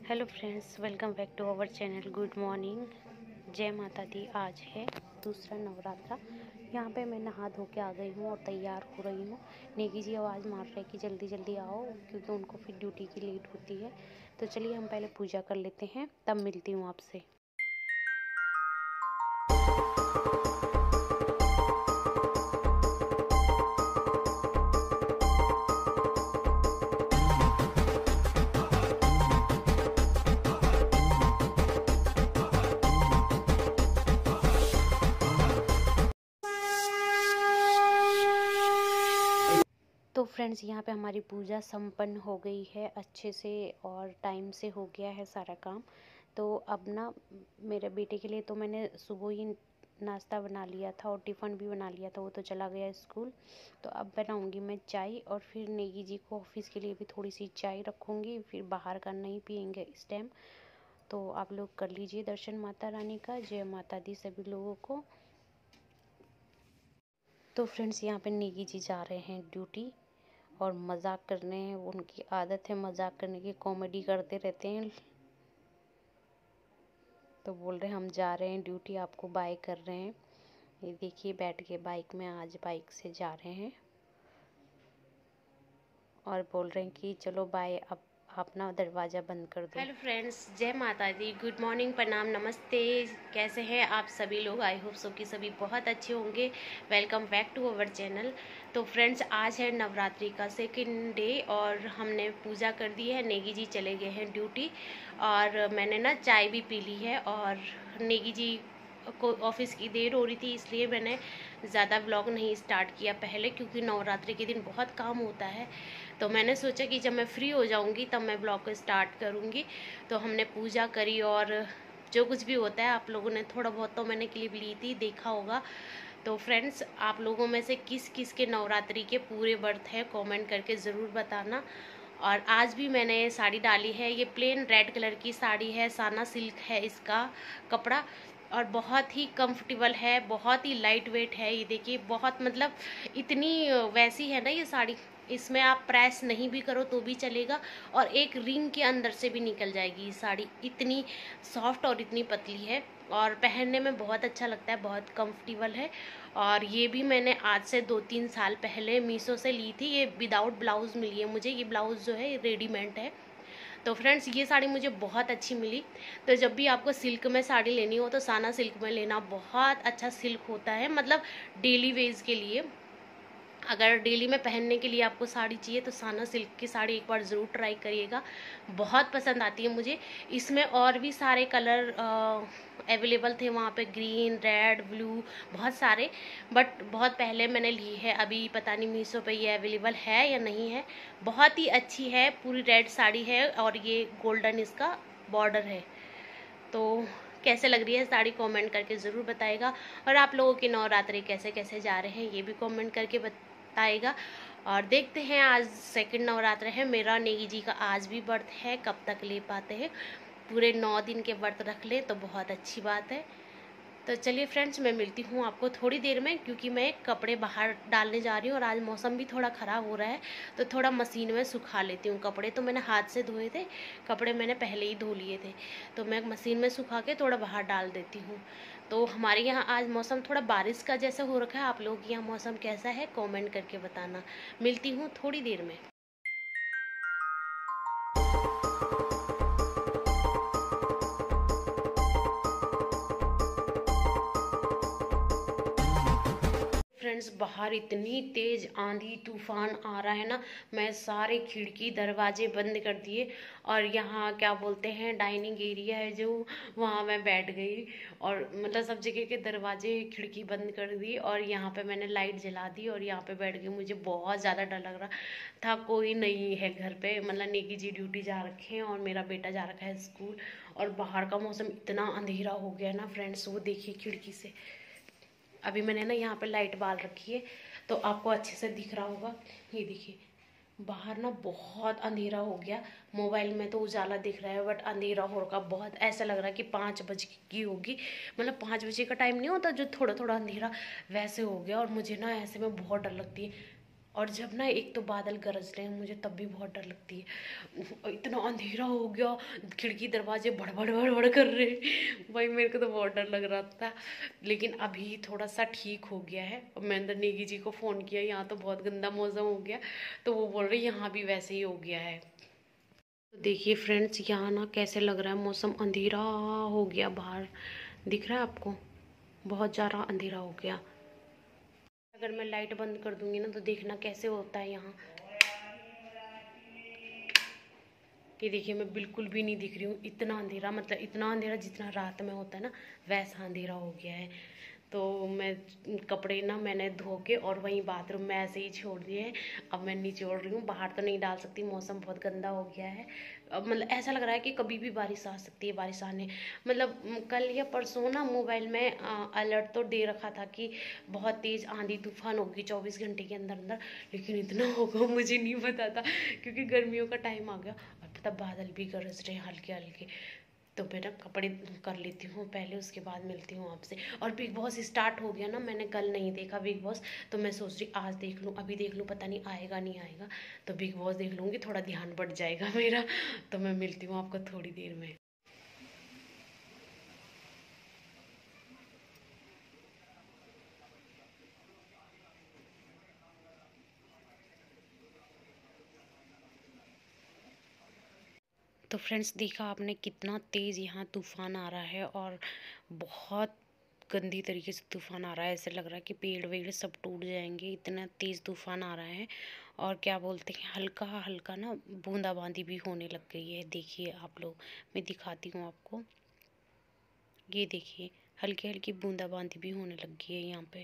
Hello friends, welcome back to our channel. Good morning, जय माता दी। आज है दूसरा नवरात्रा। यहाँ पे मैं नहा धो के आ गई हूँ और तैयार हो रही हूँ। नेगी जी आवाज़ मार रहे कि जल्दी जल्दी आओ, क्योंकि उनको फिर ड्यूटी की लेट होती है। तो चलिए हम पहले पूजा कर लेते हैं, तब मिलती हूँ आपसे। तो फ्रेंड्स, यहाँ पे हमारी पूजा संपन्न हो गई है अच्छे से और टाइम से हो गया है सारा काम। तो अब ना मेरे बेटे के लिए तो मैंने सुबह ही नाश्ता बना लिया था और टिफ़िन भी बना लिया था, वो तो चला गया स्कूल। तो अब बनाऊंगी मैं चाय और फिर नेगी जी को ऑफिस के लिए भी थोड़ी सी चाय रखूँगी। फिर बाहर का नहीं पियेंगे इस टाइम। तो आप लोग कर लीजिए दर्शन माता रानी का। जय माता दी सभी लोगों को। तो फ्रेंड्स, यहाँ पे नेगी जी जा रहे हैं ड्यूटी और मजाक करने हैं। उनकी आदत है मजाक करने की, कॉमेडी करते रहते हैं। तो बोल रहे हैं हम जा रहे हैं ड्यूटी, आपको बाय कर रहे हैं। ये देखिए बैठ के बाइक में, आज बाइक से जा रहे हैं और बोल रहे हैं कि चलो बाय, अब आप ना दरवाज़ा बंद कर दो। हेलो फ्रेंड्स, जय माता दी, गुड मॉर्निंग, प्रणाम, नमस्ते। कैसे हैं आप सभी लोग? आई होप सो कि सभी बहुत अच्छे होंगे। Welcome back to our channel. तो फ्रेंड्स, आज है नवरात्रि का सेकंड डे और हमने पूजा कर दी है। नेगी जी चले गए हैं ड्यूटी और मैंने ना चाय भी पी ली है। और नेगी जी को ऑफिस की देर हो रही थी, इसलिए मैंने ज़्यादा व्लॉग नहीं स्टार्ट किया पहले, क्योंकि नवरात्रि के दिन बहुत काम होता है। तो मैंने सोचा कि जब मैं फ्री हो जाऊंगी तब मैं ब्लॉग को स्टार्ट करूंगी। तो हमने पूजा करी और जो कुछ भी होता है आप लोगों ने थोड़ा बहुत तो मैंने क्लिप ली थी, देखा होगा। तो फ्रेंड्स, आप लोगों में से किस किस के नवरात्रि के पूरे व्रत है कमेंट करके ज़रूर बताना। और आज भी मैंने साड़ी डाली है, ये प्लेन रेड कलर की साड़ी है, साना सिल्क है इसका कपड़ा और बहुत ही कंफर्टेबल है, बहुत ही लाइट वेट है। ये देखिए, बहुत मतलब इतनी वैसी है ना ये साड़ी, इसमें आप प्रेस नहीं भी करो तो भी चलेगा और एक रिंग के अंदर से भी निकल जाएगी ये साड़ी। इतनी सॉफ्ट और इतनी पतली है और पहनने में बहुत अच्छा लगता है, बहुत कंफर्टेबल है। और ये भी मैंने आज से 2-3 साल पहले मीशो से ली थी। ये विदाउट ब्लाउज मिली है मुझे, ये ब्लाउज जो है रेडीमेड है। तो फ्रेंड्स, ये साड़ी मुझे बहुत अच्छी मिली। तो जब भी आपको सिल्क में साड़ी लेनी हो तो साना सिल्क में लेना, बहुत अच्छा सिल्क होता है, मतलब डेली वेज के लिए। अगर डेली में पहनने के लिए आपको साड़ी चाहिए तो साना सिल्क की साड़ी एक बार ज़रूर ट्राई करिएगा, बहुत पसंद आती है मुझे। इसमें और भी सारे कलर अवेलेबल थे वहाँ पे, ग्रीन, रेड, ब्लू, बहुत सारे। बट बहुत पहले मैंने ली है, अभी पता नहीं मीशो पे ये अवेलेबल है या नहीं है। बहुत ही अच्छी है, पूरी रेड साड़ी है और ये गोल्डन इसका बॉर्डर है। तो कैसे लग रही है साड़ी कमेंट करके ज़रूर बताएगा। और आप लोगों के नवरात्रि कैसे कैसे जा रहे हैं ये भी कमेंट करके बताएगा। और देखते हैं, आज सेकंड नवरात्र है मेरा, नेगी जी का आज भी व्रत है, कब तक ले पाते हैं। पूरे 9 दिन के व्रत रख ले तो बहुत अच्छी बात है। तो चलिए फ्रेंड्स, मैं मिलती हूँ आपको थोड़ी देर में, क्योंकि मैं कपड़े बाहर डालने जा रही हूँ और आज मौसम भी थोड़ा ख़राब हो रहा है। तो थोड़ा मशीन में सुखा लेती हूँ कपड़े। तो मैंने हाथ से धोए थे कपड़े, मैंने पहले ही धो लिए थे, तो मैं मशीन में सुखा के थोड़ा बाहर डाल देती हूँ। तो हमारे यहाँ आज मौसम थोड़ा बारिश का जैसा हो रखा है। आप लोगों के यहाँ मौसम कैसा है कमेंट करके बताना। मिलती हूँ थोड़ी देर में। फ्रेंड्स, बाहर इतनी तेज आंधी तूफान आ रहा है ना, मैं सारे खिड़की दरवाजे बंद कर दिए और यहाँ क्या बोलते हैं डाइनिंग एरिया है जो, वहाँ मैं बैठ गई और मतलब सब जगह के दरवाजे खिड़की बंद कर दी और यहाँ पे मैंने लाइट जला दी और यहाँ पे बैठ गई। मुझे बहुत ज़्यादा डर लग रहा था, कोई नहीं है घर पे, मतलब नेगी जी ड्यूटी जा रखे हैं और मेरा बेटा जा रखा है स्कूल। और बाहर का मौसम इतना अंधेरा हो गया ना फ्रेंड्स, वो देखिए खिड़की से। अभी मैंने ना यहाँ पे लाइट बाल रखी है तो आपको अच्छे से दिख रहा होगा। ये देखिए, बाहर ना बहुत अंधेरा हो गया। मोबाइल में तो उजाला दिख रहा है बट अंधेरा हो रखा, बहुत ऐसा लग रहा है कि 5 बजे की होगी। मतलब 5 बजे का टाइम नहीं होता जो थोड़ा थोड़ा अंधेरा, वैसे हो गया। और मुझे ना ऐसे में बहुत डर लगती है और जब ना एक तो बादल गरज रहे हैं मुझे तब भी बहुत डर लगती है। इतना अंधेरा हो गया, खिड़की दरवाजे भड़बड़ भड़बड़ कर रहे हैं, भाई मेरे को तो बहुत डर लग रहा था। लेकिन अभी थोड़ा सा ठीक हो गया है। मैं अंदर नेगी जी को फ़ोन किया, यहाँ तो बहुत गंदा मौसम हो गया, तो वो बोल रही यहाँ भी वैसे ही हो गया है। तो देखिए फ्रेंड्स, यहाँ ना कैसे लग रहा है मौसम, अंधेरा हो गया, बाहर दिख रहा है आपको, बहुत ज़्यादा अंधेरा हो गया। अगर मैं लाइट बंद कर दूंगी ना तो देखना कैसे होता है यहाँ। ये देखिए मैं बिल्कुल भी नहीं दिख रही हूँ, इतना अंधेरा, मतलब इतना अंधेरा जितना रात में होता है ना वैसा अंधेरा हो गया है। तो मैं कपड़े ना मैंने धो के और वहीं बाथरूम में ऐसे ही छोड़ दिए हैं। अब मैं नीचे ओढ़ रही हूँ, बाहर तो नहीं डाल सकती, मौसम बहुत गंदा हो गया है। अब मतलब ऐसा लग रहा है कि कभी भी बारिश आ सकती है, बारिश आने मतलब कल या परसों ना मोबाइल में अलर्ट तो दे रखा था कि बहुत तेज़ आंधी तूफान होगी 24 घंटे के अंदर अंदर, लेकिन इतना होगा मुझे नहीं पता था क्योंकि गर्मियों का टाइम आ गया और पता बादल भी गरज रहे हैं हल्के हल्के। तो मैं ना कपड़े कर लेती हूँ पहले, उसके बाद मिलती हूँ आपसे। और बिग बॉस स्टार्ट हो गया ना, मैंने कल नहीं देखा बिग बॉस, तो मैं सोच रही आज देख लूँ, अभी देख लूँ, पता नहीं आएगा नहीं आएगा, तो बिग बॉस देख लूँगी, थोड़ा ध्यान बढ़ जाएगा मेरा। तो मैं मिलती हूँ आपको थोड़ी देर में। तो फ्रेंड्स देखा आपने कितना तेज़ यहाँ तूफ़ान आ रहा है, और बहुत गंदी तरीके से तूफ़ान आ रहा है। ऐसे लग रहा है कि पेड़ वेड़ सब टूट जाएंगे, इतना तेज़ तूफ़ान आ रहा है। और क्या बोलते हैं, हल्का हल्का ना बूंदाबांदी भी होने लग गई है। देखिए आप लोग, मैं दिखाती हूँ आपको, ये देखिए हल्की हल्की बूंदाबांदी भी होने लग गई है यहाँ पे।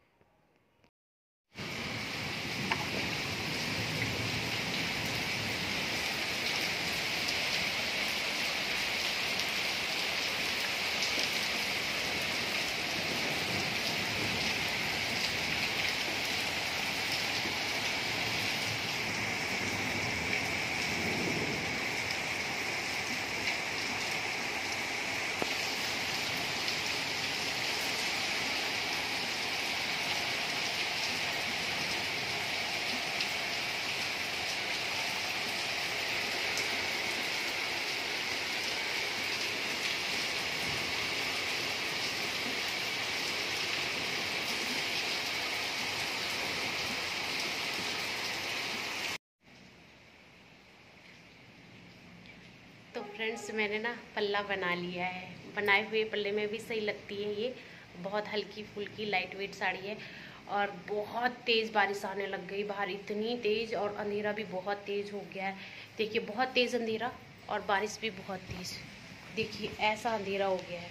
तो फ्रेंड्स मैंने ना पल्ला बना लिया है, बनाए हुए पल्ले में भी सही लगती है ये, बहुत हल्की फुल्की लाइट वेट साड़ी है। और बहुत तेज़ बारिश आने लग गई बाहर, इतनी तेज़, और अंधेरा भी बहुत तेज़ हो गया है। देखिए बहुत तेज़ अंधेरा और बारिश भी बहुत तेज़, देखिए ऐसा अंधेरा हो गया है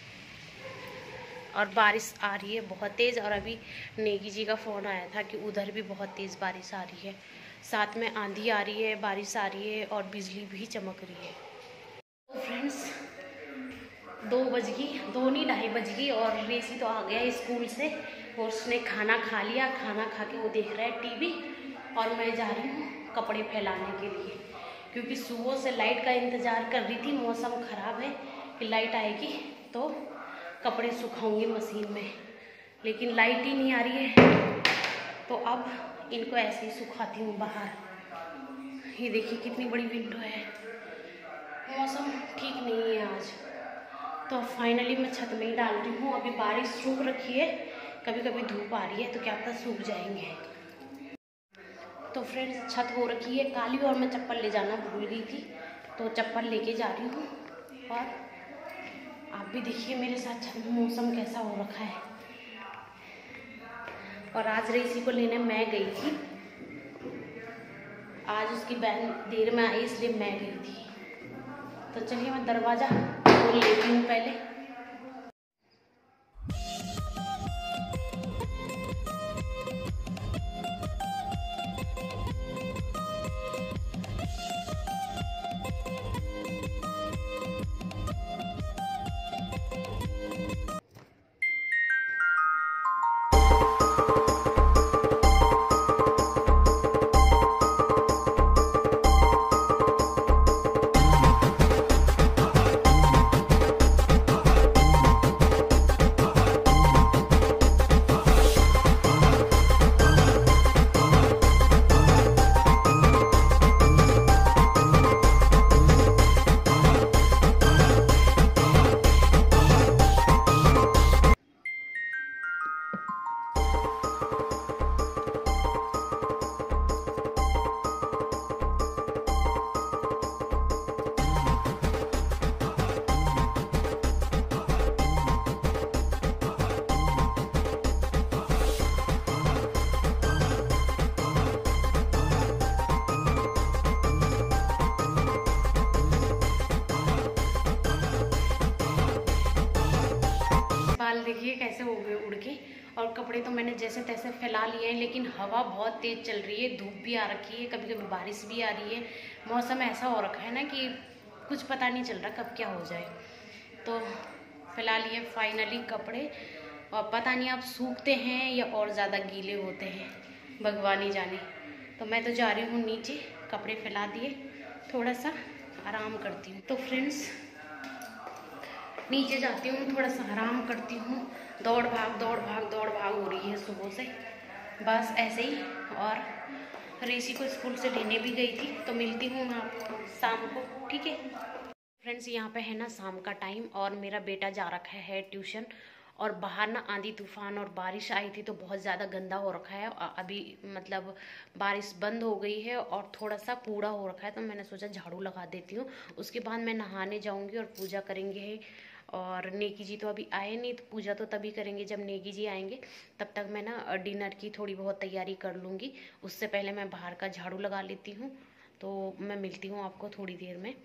और बारिश आ रही है बहुत तेज़। और अभी नेगी जी का फ़ोन आया था कि उधर भी बहुत तेज़ बारिश आ रही है, साथ में आंधी आ रही है, बारिश आ रही है और बिजली भी चमक रही है। तो फ्रेंड्स 2 बज गई, 2 नहीं 2:30 बज गई, और रेसी तो आ गया स्कूल से, और उसने खाना खा लिया, खाना खा के वो देख रहा है टीवी, और मैं जा रही हूँ कपड़े फैलाने के लिए, क्योंकि सुबह से लाइट का इंतज़ार कर रही थी। मौसम ख़राब है कि लाइट आएगी तो कपड़े सुखाऊंगी मशीन में, लेकिन लाइट ही नहीं आ रही है, तो अब इनको ऐसे ही सुखाती हूँ बाहर। ये देखिए कितनी बड़ी विंडो है, मौसम ठीक नहीं है आज, तो फाइनली मैं छत में ही डाल रही हूँ। अभी बारिश रुक रखी है, कभी कभी धूप आ रही है, तो क्या पता सूख जाएंगे। तो फ्रेंड्स छत हो रखी है काली, और मैं चप्पल ले जाना भूल गई थी, तो चप्पल लेके जा रही हूँ। और आप भी देखिए मेरे साथ मौसम कैसा हो रखा है। और आज रेसी को लेने मैं गई थी, आज उसकी बहन देर में आई इसलिए मैं गई थी। तो चलिए मैं दरवाज़ा खोल लेती हूँ पहले। और कपड़े तो मैंने जैसे तैसे फैला लिए हैं, लेकिन हवा बहुत तेज़ चल रही है, धूप भी आ रखी है, कभी कभी बारिश भी आ रही है। मौसम ऐसा हो रखा है ना कि कुछ पता नहीं चल रहा कब क्या हो जाए। तो फैला लिए फाइनली कपड़े, और पता नहीं आप सूखते हैं या और ज़्यादा गीले होते हैं, भगवान ही जाने। तो मैं तो जा रही हूँ नीचे, कपड़े फैला दिए, थोड़ा सा आराम करती हूँ। तो फ्रेंड्स नीचे जाती हूँ, थोड़ा सा आराम करती हूँ। दौड़ भाग हो रही है सुबह से, बस ऐसे ही। और ऋषि को स्कूल से लेने भी गई थी, तो मिलती हूँ मैं आपको शाम को, ठीक है फ्रेंड्स। यहाँ पे है ना शाम का टाइम, और मेरा बेटा जा रखा है ट्यूशन, और बाहर ना आंधी तूफान और बारिश आई थी, तो बहुत ज़्यादा गंदा हो रखा है। अभी मतलब बारिश बंद हो गई है और थोड़ा सा कूड़ा हो रखा है, तो मैंने सोचा झाड़ू लगा देती हूँ। उसके बाद मैं नहाने जाऊँगी और पूजा करेंगे। और नेकी जी तो अभी आए नहीं, तो पूजा तो तभी करेंगे जब नेकी जी आएंगे। तब तक मैं ना डिनर की थोड़ी बहुत तैयारी कर लूँगी। उससे पहले मैं बाहर का झाड़ू लगा लेती हूँ। तो मैं मिलती हूँ आपको थोड़ी देर में।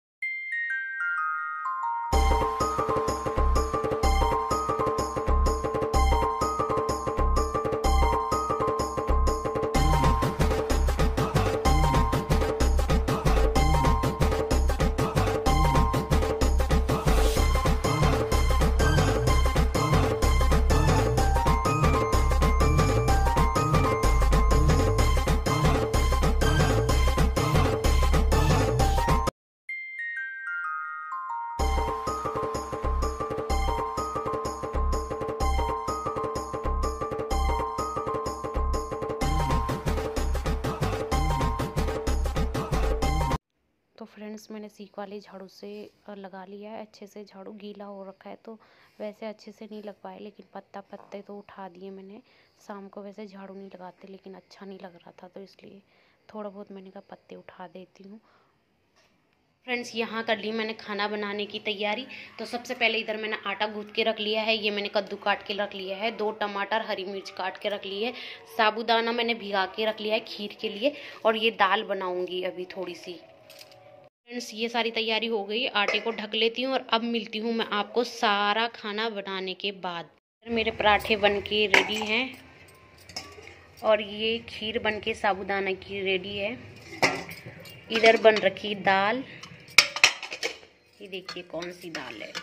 तो फ्रेंड्स मैंने सीख वाले झाड़ू से लगा लिया है अच्छे से। झाड़ू गीला हो रखा है तो वैसे अच्छे से नहीं लग पाए, लेकिन पत्ते तो उठा दिए मैंने। शाम को वैसे झाड़ू नहीं लगाते, लेकिन अच्छा नहीं लग रहा था, तो इसलिए थोड़ा बहुत मैंने कहा पत्ते उठा देती हूँ। फ्रेंड्स यहाँ कर ली मैंने खाना बनाने की तैयारी। तो सबसे पहले इधर मैंने आटा गूँथ के रख लिया है, ये मैंने कद्दू काट के रख लिया है, 2 टमाटर हरी मिर्च काट के रख ली है, साबूदाना मैंने भिगा के रख लिया है खीर के लिए, और ये दाल बनाऊँगी अभी थोड़ी सी। फ्रेंड्स ये सारी तैयारी हो गई, आटे को ढक लेती हूँ और अब मिलती हूँ मैं आपको सारा खाना बनाने के बाद। मेरे पराठे बन के रेडी हैं, और ये खीर बन के साबूदाना की रेडी है। इधर बन रखी दाल, ये देखिए कौन सी दाल है,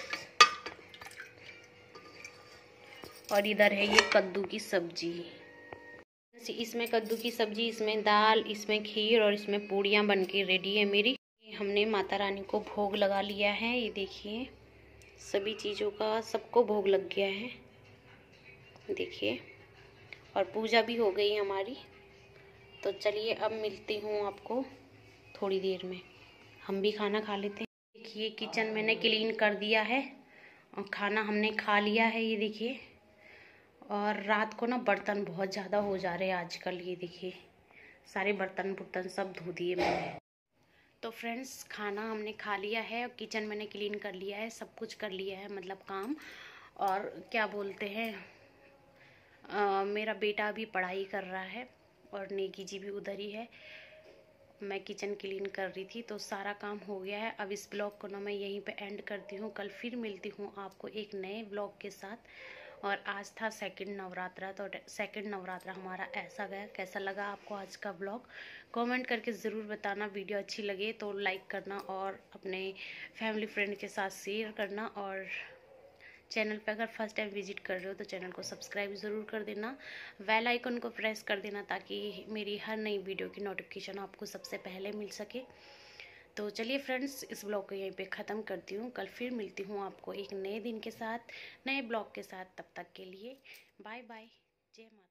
और इधर है ये कद्दू की सब्जी। इसमें कद्दू की सब्जी, इसमें दाल, इसमें खीर, और इसमें पूड़ियाँ बन के रेडी है मेरी। हमने माता रानी को भोग लगा लिया है, ये देखिए सभी चीज़ों का सबको भोग लग गया है, देखिए, और पूजा भी हो गई हमारी। तो चलिए अब मिलती हूँ आपको थोड़ी देर में, हम भी खाना खा लेते हैं। देखिए किचन मैंने क्लीन कर दिया है, और खाना हमने खा लिया है, ये देखिए। और रात को ना बर्तन बहुत ज़्यादा हो जा रहे हैं आजकल, ये देखिए सारे बर्तन सब धो दिए मैंने। तो फ्रेंड्स खाना हमने खा लिया है, और किचन मैंने क्लीन कर लिया है, सब कुछ कर लिया है मतलब काम। और क्या बोलते हैं, मेरा बेटा अभी पढ़ाई कर रहा है, और नेकी जी भी उधर ही है। मैं किचन क्लीन कर रही थी, तो सारा काम हो गया है। अब इस ब्लॉग को ना मैं यहीं पे एंड करती हूँ, कल फिर मिलती हूँ आपको एक नए ब्लॉग के साथ। और आज था सेकंड नवरात्रा, तो सेकंड नवरात्रा हमारा ऐसा गया। कैसा लगा आपको आज का ब्लॉग, कमेंट करके ज़रूर बताना। वीडियो अच्छी लगे तो लाइक करना, और अपने फैमिली फ्रेंड के साथ शेयर करना, और चैनल पे अगर फर्स्ट टाइम विजिट कर रहे हो तो चैनल को सब्सक्राइब ज़रूर कर देना, बेल आइकन को प्रेस कर देना, ताकि मेरी हर नई वीडियो की नोटिफिकेशन आपको सबसे पहले मिल सके। तो चलिए फ्रेंड्स इस ब्लॉग को यहीं पे ख़त्म करती हूँ, कल फिर मिलती हूँ आपको एक नए दिन के साथ, नए ब्लॉग के साथ। तब तक के लिए बाय बाय, जय माता।